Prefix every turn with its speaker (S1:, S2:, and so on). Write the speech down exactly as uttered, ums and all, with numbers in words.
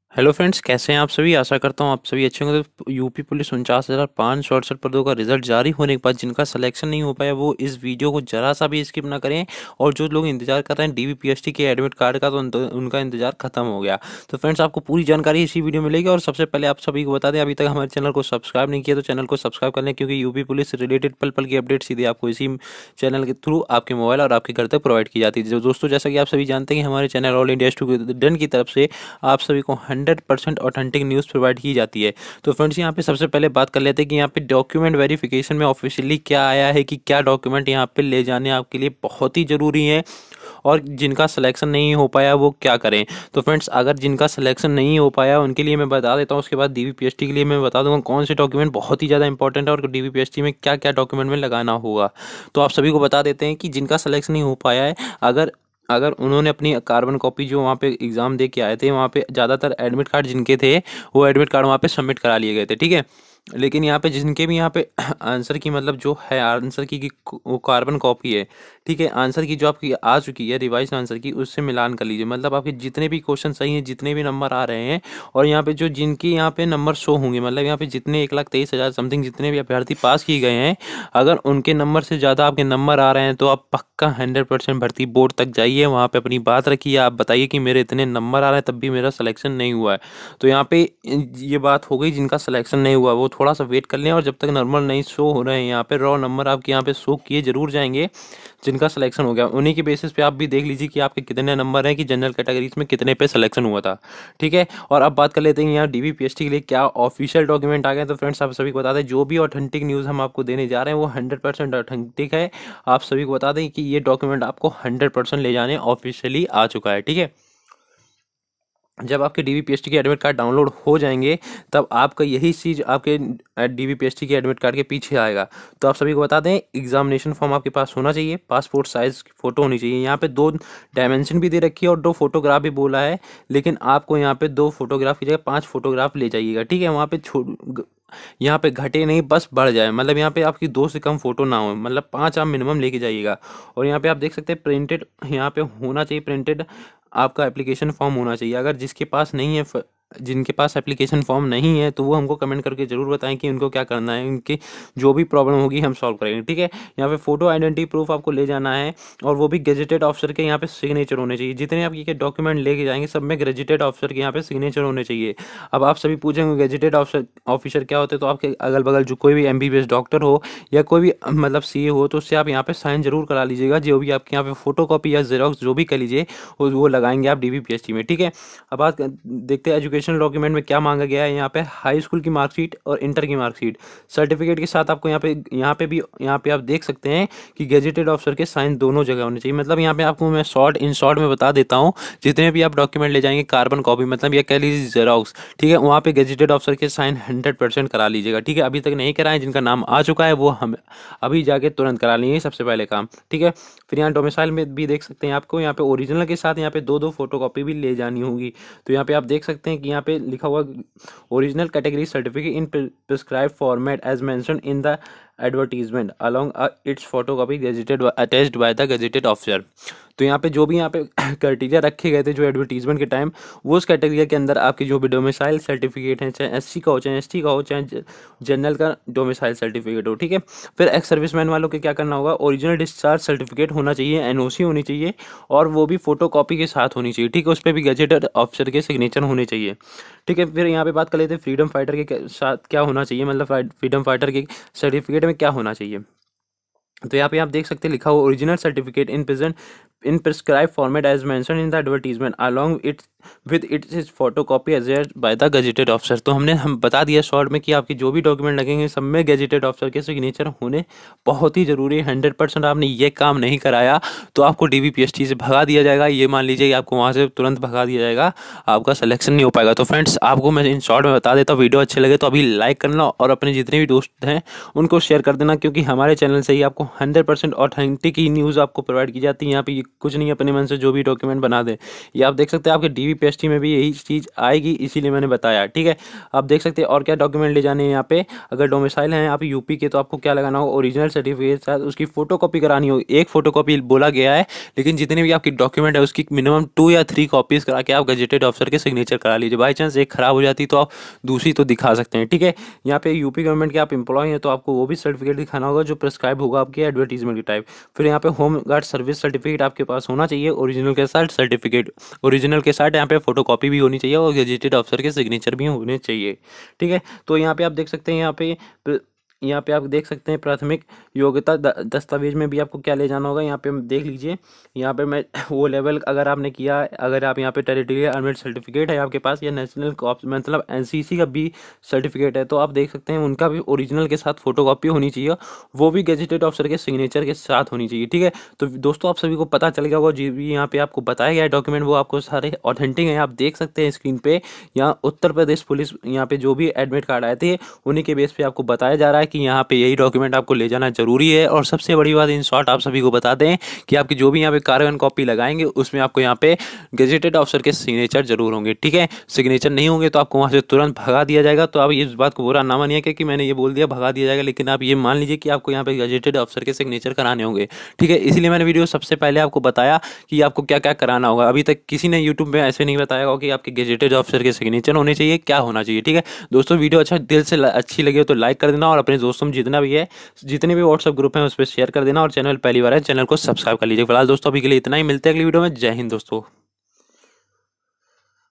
S1: Hello friends, कैसे हैं आप सभी। आशा करता हूँ आप सभी अच्छे होंगे। तो यूपी पुलिस उनचास हज़ार पाँच सौ अड़सठ पदों का रिजल्ट जारी होने के बाद जिनका सिलेक्शन नहीं हो पाया वो इस वीडियो को जरा सा भी स्किप ना करें। और जो लोग इंतजार कर रहे हैं डीवीपीएसटी के एडमिट कार्ड का, तो उन, उनका इंतजार खत्म हो गया। तो फ्रेंड्स, आपको पूरी जानकारी इसी वीडियो में मिलेगी। और सबसे पहले आप सभी को बता दें, अभी तक हमारे चैनल को सब्सक्राइब नहीं किया तो चैनल को सब्सक्राइब कर लें, क्योंकि यूपी पुलिस रिलेटेड पल पल की अपडेट सीधे आपको इसी चैनल के थ्रू आपके मोबाइल और आपके घर तक प्रोवाइड की जाती है। जो दोस्तों, जैसा कि आप सभी जानते हैं कि हमारे चैनल ऑल इंडिया स्टूडेंट की तरफ से आप सभी को hundred percent authentic news provide की जाती है। तो फ्रेंड्स, यहाँ पे सबसे पहले बात कर लेते हैं कि यहाँ पे डॉक्यूमेंट वेरिफिकेशन में ऑफिशियली क्या आया है, कि क्या डॉक्यूमेंट यहाँ पे ले जाने आपके लिए बहुत ही ज़रूरी है, और जिनका सिलेक्शन नहीं हो पाया वो क्या करें। तो फ्रेंड्स, अगर जिनका सिलेक्शन नहीं हो पाया उनके लिए मैं बता देता हूँ, उसके बाद डीवीपीएसटी के लिए मैं बता दूंगा कौन से डॉक्यूमेंट बहुत ही ज़्यादा इंपॉर्टेंट है और डीवीपीएसटी में क्या क्या डॉक्यूमेंट में लगाना होगा। तो आप सभी को बता देते हैं कि जिनका सिलेक्शन नहीं हो पाया है, अगर अगर उन्होंने अपनी कार्बन कॉपी जो वहाँ पे एग्ज़ाम दे के आए थे, वहाँ पे ज़्यादातर एडमिट कार्ड जिनके थे वो एडमिट कार्ड वहाँ पे सबमिट करा लिए गए थे, ठीक है। लेकिन यहाँ पे जिनके भी यहाँ पे आंसर की, मतलब जो है आंसर की, की वो कार्बन कॉपी है, ठीक है, आंसर की जो आपकी आ चुकी है रिवाइज आंसर की, उससे मिलान कर लीजिए। मतलब आपके जितने भी क्वेश्चन सही हैं, जितने भी नंबर आ रहे हैं, और यहाँ पे जो जिनके यहाँ पे नंबर शो होंगे, मतलब यहाँ पे जितने एक लाख तेईस हज़ार समथिंग जितने भी अभ्यर्थी पास किए गए हैं, अगर उनके नंबर से ज़्यादा आपके नंबर आ रहे हैं तो आप पक्का हंड्रेड परसेंट भर्ती बोर्ड तक जाइए, वहाँ पे अपनी बात रखिए, आप बताइए कि मेरे इतने नंबर आ रहे हैं तब भी मेरा सिलेक्शन नहीं हुआ है। तो यहाँ पे ये बात हो गई, जिनका सिलेक्शन नहीं हुआ वो थोड़ा सा वेट कर लें, और जब तक नॉर्मल नहीं शो हो रहे हैं यहाँ पे रॉ नंबर आपके यहाँ पे शो किए जरूर जाएंगे। जिनका सिलेक्शन हो गया उन्हीं के बेसिस पे आप भी देख लीजिए कि आपके कितने नंबर हैं, कि जनरल कैटेगरीज में कितने पे सिलेक्शन हुआ था, ठीक है। और अब बात कर लेते हैं यहाँ डीवीपीएसटी के लिए क्या ऑफिशियल डॉक्यूमेंट आ गए। तो फ्रेंड्स, आप सभी को बता दें, जो भी ऑथेंटिक न्यूज़ हम आपको देने जा रहे हैं वो हंड्रेड परसेंट ऑथेंटिक है। आप सभी को बता दें कि ये डॉक्यूमेंट आपको हंड्रेड परसेंट ले जाने ऑफिशियली आ चुका है, ठीक है। जब आपके डीवीपीएसटी के एडमिट कार्ड डाउनलोड हो जाएंगे तब आपका यही चीज़ आपके डीवीपीएसटी के एडमिट कार्ड के पीछे आएगा। तो आप सभी को बता दें, एग्जामिनेशन फॉर्म आपके पास होना चाहिए, पासपोर्ट साइज फोटो होनी चाहिए। यहाँ पे दो डायमेंशन भी दे रखी है और दो फोटोग्राफ भी बोला है, लेकिन आपको यहाँ पे दो फोटोग्राफ की जगह पांच फोटोग्राफ ले जाइएगा, ठीक है। वहाँ पे छोड़ यहाँ पे घटे नहीं, बस बढ़ जाए, मतलब यहाँ पे आपकी दो से कम फोटो ना हो, मतलब पांच आप मिनिमम लेके जाइएगा। और यहाँ पे आप देख सकते हैं प्रिंटेड यहाँ पे होना चाहिए, प्रिंटेड आपका एप्लीकेशन फॉर्म होना चाहिए। अगर जिसके पास नहीं है, जिनके पास एप्लीकेशन फॉर्म नहीं है, तो वो हमको कमेंट करके ज़रूर बताएं कि उनको क्या करना है, उनकी जो भी प्रॉब्लम होगी हम सॉल्व करेंगे, ठीक है। यहाँ पे फोटो आइडेंटिटी प्रूफ आपको ले जाना है, और वो भी गेजेटेड ऑफिसर के यहाँ पे सिग्नेचर होने चाहिए। जितने आप ये डॉक्यूमेंट लेके जाएंगे सब में गेजेटेड ऑफिसर के यहाँ पे सिग्नेचर होने चाहिए। अब आप सभी पूछेंगे गेजेटेड ऑफिसर ऑफिसर क्या होते हैं, तो आपके अगल बगल जो कोई भी एमबीबीएस डॉक्टर हो या कोई भी मतलब सीए हो, तो उससे आप यहाँ पे साइन जरूर करा लीजिएगा। जो भी आपके यहाँ पे फोटो कॉपी या जेरोक्स जो भी कर लीजिए वो वो लगाएंगे आप डीवीपीएसटी में, ठीक है। अब बात देखते हैं एजुकेशन डॉक्यूमेंट में क्या मांगा गया है। यहाँ पे हाई स्कूल की मार्कशीट और इंटर की मार्कशीट सर्टिफिकेट के साथ आपको यहाँ पे यहाँ पे भी यहाँ पे आप देख सकते हैं कि गेजेटेड ऑफिसर के साइन दोनों जगह होने चाहिए। मतलब यहाँ पे आपको मैं शॉर्ट इन शॉर्ट में बता देता हूँ, जितने भी आप डॉक्यूमेंट ले जाएंगे कार्बन कॉपी, मतलब या कह लीजिए जेरोक्स, ठीक है, वहाँ पे गेजेटेड ऑफिसर के साइन हंड्रेड परसेंट करा लीजिएगा, ठीक है। अभी तक नहीं कराएं, जिनका नाम आ चुका है वो हम अभी जाके तुरंत करा लेंगे, सबसे पहले काम, ठीक है। फिर यहाँ डोमिसाइल में भी देख सकते हैं, आपको यहाँ पे ओरिजिनल के साथ यहाँ पे दो दो फोटो कॉपी भी ले जानी होगी। तो यहाँ पे आप देख सकते हैं कि यहाँ पे लिखा हुआ original category certificate in prescribe format as mention in the advertisement along its photocopy gazetted attached by the gazetted officer. तो यहाँ पे जो भी यहाँ पे क्राइटेरिया रखे गए थे जो एडवर्टीजमेंट के टाइम, वो उस कैटेगरी के अंदर आपकी जो भी डोमिसाइल सर्टिफिकेट है, चाहे एससी का हो, चाहे एसटी का हो, चाहे जनरल का डोमिसाइल सर्टिफिकेट हो, ठीक है। फिर एक्स सर्विसमैन वालों के क्या करना होगा, ओरिजिनल डिस्चार्ज सर्टिफिकेट होना चाहिए, एनओसी होनी चाहिए, और वो भी फोटो कॉपी के साथ होनी चाहिए, ठीक है। उस पर भी गेजेटेड ऑफिसर के सिग्नेचर होने चाहिए, ठीक है। फिर यहाँ पे बात कर लेते हैं फ्रीडम फाइटर के साथ क्या होना चाहिए, मतलब फ्रीडम फाइटर के सर्टिफिकेट में क्या होना चाहिए। तो यहाँ पे आप देख सकते हैं लिखा हुआ original certificate in present in prescribe format as mention in the advertisement along its with its is photocopy attested by the gazetted officer. तो हमने हम बता दिया शॉर्ट में कि आपकी जो भी डॉक्यूमेंट लगेंगे सब में गेजेटेड ऑफिसर के सिग्नेचर होने बहुत ही जरूरी है। हंड्रेड परसेंट आपने ये काम नहीं कराया तो आपको डीवीपीएसटी से भगा दिया जाएगा, ये मान लीजिए कि आपको वहाँ से तुरंत भगा दिया जाएगा, आपका सिलेक्शन नहीं हो पाएगा। तो फ्रेंड्स, आपको मैं इन शॉर्ट में बता देता हूँ, वीडियो अच्छे लगे तो अभी लाइक करना और अपने जितने भी दोस्त हैं उनको शेयर कर देना, क्योंकि हमारे चैनल से ही आपको हंड्रेड परसेंट ऑथेंटिक ही न्यूज़ आपको प्रोवाइड की जाती है। यहाँ पे कुछ नहीं अपने मन से जो भी डॉक्यूमेंट बना दे। ये आप देख सकते हैं आपके डी टीवीपीएससी में भी यही चीज़ आएगी, इसीलिए मैंने बताया। ठीक है, आप देख सकते हैं और क्या डॉक्यूमेंट ले जाने हैं यहाँ पे। अगर डोमिसाइल है आप यूपी के तो आपको क्या लगाना होगा, ओरिजिनल सर्टिफिकेट साथ उसकी फोटोकॉपी करानी होगी। एक फोटोकॉपी बोला गया है, लेकिन जितने भी आपकी डॉक्यूमेंट है उसकी मिनिमम टू या थ्री कॉपीज करा के आप गजेटेड ऑफिसर के सिग्नेचर करा लीजिए। बाई चांस एक खराब हो जाती तो आप दूसरी तो दिखा सकते हैं। ठीक है, यहाँ पे यूपी गवर्नमेंट के आप एम्प्लॉय हैं तो आपको वो भी सर्टिफिकेट दिखाना होगा जो प्रिस्क्राइब होगा आपके एडवर्टीजमेंट के टाइप। फिर यहाँ पे होम गार्ड सर्विस सर्टिफिकेट आपके पास होना चाहिए ओरिजिनल के साथ सर्टिफिकेट, ओरिजिनल के साथ यहाँ पे फोटोकॉपी भी होनी चाहिए और गजेटेड ऑफिसर के सिग्नेचर भी होने चाहिए। ठीक है, तो यहाँ पे आप देख सकते हैं, यहाँ पे यहाँ पे आप देख सकते हैं प्राथमिक योग्यता दस्तावेज में भी आपको क्या ले जाना होगा। यहाँ पे देख लीजिए, यहाँ पे मैं वो लेवल अगर आपने किया, अगर आप यहाँ पे टेरिटोरियल आर्मेड सर्टिफिकेट है आपके पास या नेशनल मतलब एनसीसी का भी सर्टिफिकेट है तो आप देख सकते हैं उनका भी ओरिजिनल के साथ फोटोकॉपी होनी चाहिए, वो भी गेजेटेड ऑफिसर के सिग्नेचर के साथ होनी चाहिए। ठीक है, तो दोस्तों आप सभी को पता चल गया होगा जो भी यहाँ पे आपको बताया गया है डॉक्यूमेंट वो आपको सारे ऑथेंटिक हैं। आप देख सकते हैं स्क्रीन पे, यहाँ उत्तर प्रदेश पुलिस यहाँ पे जो भी एडमिट कार्ड आए थे उन्हीं के बेस पे आपको बताया जा रहा है कि यहाँ पे यही डॉक्यूमेंट आपको ले जाना जरूरी है। और सबसे बड़ी बात इन शॉर्ट आप सभी को बता दें कि आपकी जो भी यहाँ पे कार्बन कॉपी लगाएंगे उसमें आपको यहाँ पे गेजेटेड ऑफिसर के सिग्नेचर जरूर होंगे। ठीक है, सिग्नेचर नहीं होंगे तो आपको वहाँ से तुरंत भगा दिया जाएगा। तो आप इस बात को बुरा ना मानिए कि मैंने ये बोल दिया भगा दिया जाएगा, लेकिन आप ये मान लीजिए कि आपको यहाँ पे गेजेटेड ऑफिसर के सिग्नेचर कराने होंगे। ठीक है, इसलिए मैंने वीडियो सबसे पहले आपको बताया कि आपको क्या क्या कराना होगा। अभी तक किसी ने यूट्यूब में ऐसे नहीं बताया होगा कि आपके गेजेटेड ऑफिसर के सिग्नेचर होने चाहिए, क्या होना चाहिए। ठीक है दोस्तों, वीडियो अच्छा दिल से अच्छी लगी हो तो लाइक कर देना और अपने दोस्तों में जितना भी है जितने भी व्हाट्सएप ग्रुप हैं उस पर शेयर कर देना और चैनल पहली बार है चैनल को सब्सक्राइब कर लीजिए। फिलहाल दोस्तों अभी के लिए इतना ही, मिलते हैं अगली वीडियो में। जय हिंद दोस्तों।